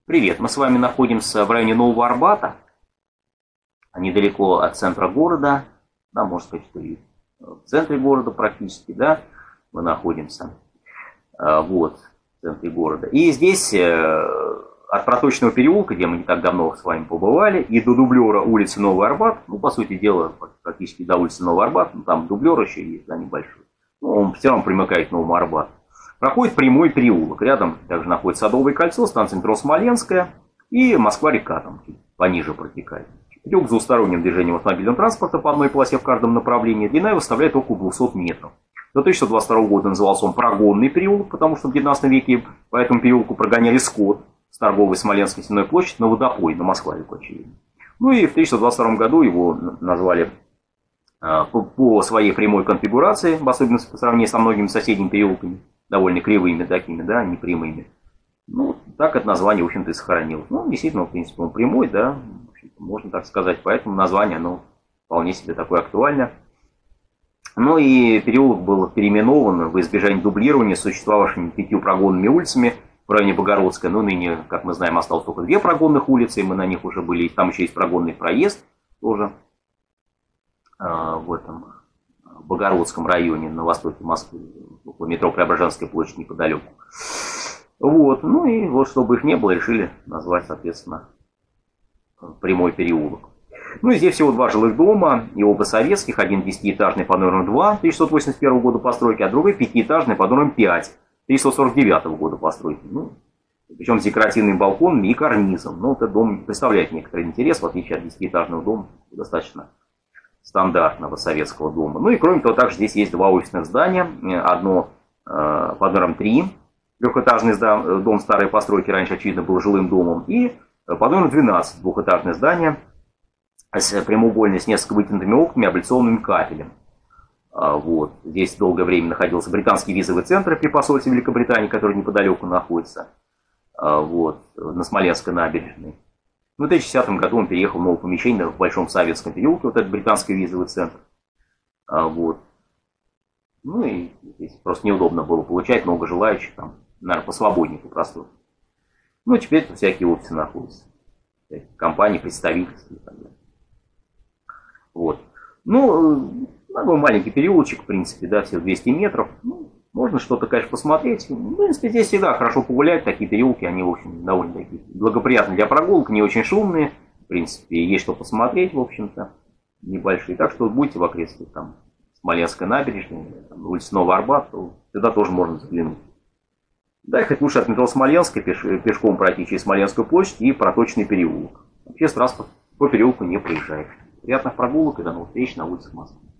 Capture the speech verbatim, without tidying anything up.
Привет, мы с вами находимся в районе Нового Арбата, недалеко от центра города, да, можно сказать, что и в центре города практически, да, мы находимся, вот, в центре города. И здесь от Проточного переулка, где мы не так давно с вами побывали, и до дублера улицы Новый Арбат, ну, по сути дела, практически до улицы Новый Арбат, ну, там дублер еще есть, да, небольшой, ну, он все равно примыкает к Новому Арбату. Проходит прямой переулок. Рядом также находится Садовое кольцо, станция метро Смоленская и Москва-река там пониже протекает. Переулок с двусторонним движением автомобильного транспорта по одной полосе в каждом направлении. Длина его составляет около двухсот метров. До тысяча девятьсот двадцать второго года назывался он Прогонный переулок, потому что в девятнадцатом веке по этому переулку прогоняли скот с торговой Смоленской стенной площади на водопой, на Москва-реку, очевидно. Ну и в тысяча девятьсот двадцать втором году его назвали по, по своей прямой конфигурации, в особенности по сравнению со многими соседними переулками, довольно кривыми такими, да, непрямыми. Ну, так это название, в общем-то, и сохранилось. Ну, действительно, в принципе, он прямой, да, можно так сказать, поэтому название, оно вполне себе такое актуальное. Ну и переулок был переименован в избежание дублирования с существовавшими пятью прогонными улицами в районе Богородской. Ну, ныне, как мы знаем, осталось только две прогонных улицы, и мы на них уже были, там еще есть прогонный проезд тоже э, в этом Богородском районе на востоке Москвы, около метро Преображенская площадь неподалеку. Вот, ну и вот, чтобы их не было, решили назвать, соответственно, прямой переулок. Ну и здесь всего два жилых дома, и оба советских, один десятиэтажный под номером два тысяча девятьсот восемьдесят первого года постройки, а другой пятиэтажный под номером пять тысяча девятьсот сорок девятого года постройки. Ну, причем с декоративными балконами и карнизом. Ну, этот дом представляет некоторый интерес, в отличие от десятиэтажного дома, достаточно стандартного советского дома. Ну и кроме того, также здесь есть два офисных здания. Одно э, под номером три, трехэтажный дом старой постройки, раньше, очевидно, был жилым домом. И под номером двенадцать, двухэтажное здание с прямоугольной, с несколько вытянутыми окнами, облицованным кафелем. А, вот. Здесь долгое время находился британский визовый центр при посольстве Великобритании, который неподалеку находится, а, вот, на Смоленской набережной. В две тысячи десятом году он переехал в новое помещение в Большом Советском переулке, вот этот британский визовый центр. А, вот. Ну и здесь просто неудобно было получать, много желающих, там, наверное, посвободнее, попросту. Ну, теперь тут всякие офисы находятся, компании, представительства и так далее. Вот. Ну, такой маленький переулочек, в принципе, да, всего двести метров. Ну, можно что-то, конечно, посмотреть. В принципе, здесь всегда хорошо погулять. Такие переулки, они, в общем, довольно такие благоприятны для прогулок, не очень шумные. В принципе, есть что посмотреть, в общем-то, небольшие. Так что будете в окрестностях, там, Смоленской набережной, там, улица Новый Арбат, то сюда тоже можно заглянуть. Да, ехать лучше от метро Смоленской, пеш, пешком пройти через Смоленскую площадь и Проточный переулок. Вообще, транспорт по переулку не проезжает. Приятных прогулок и до новых встреч на улицах Москвы.